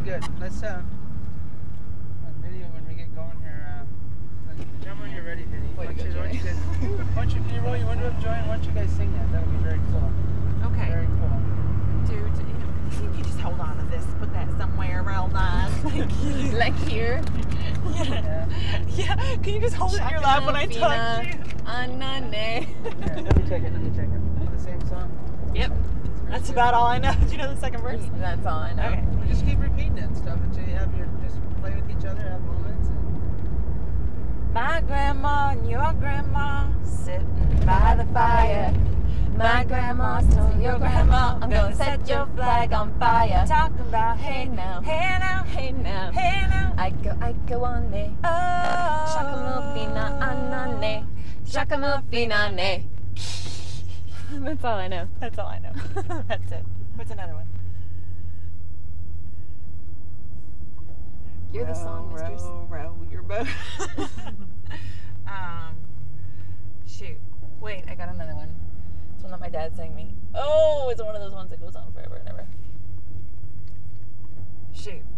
good. Let's on video when we get going here. Jump when you're ready, Vinny. Why don't you roll your window up, Joy, and why don't you guys sing that? That would be very cool. Okay. Very cool. Dude, you just hold on to this. Put that somewhere real nice. Thank you. Like here? Yeah. Can you just hold it in your lap when I talk to you? Here, let me take it. The same song? Yep. That's about all I know. Do you know the second verse? That's all I know. Okay. Well, just keep repeating it and stuff until you have just play with each other, have moments. And... My grandma and your grandma sitting by the fire. My grandma told your grandma, I'm gonna set your flag on fire. Talking about hey now, hey now, hey now, hey now. I go on me. Oh, Shakamufina anane. Shakamufina. That's all I know. That's all I know. That's it. What's another one? You're the song mistress. Row your boat. Shoot. Wait, I got another one. It's one that my dad sang me. Oh, it's one of those ones that goes on forever and ever. Shoot.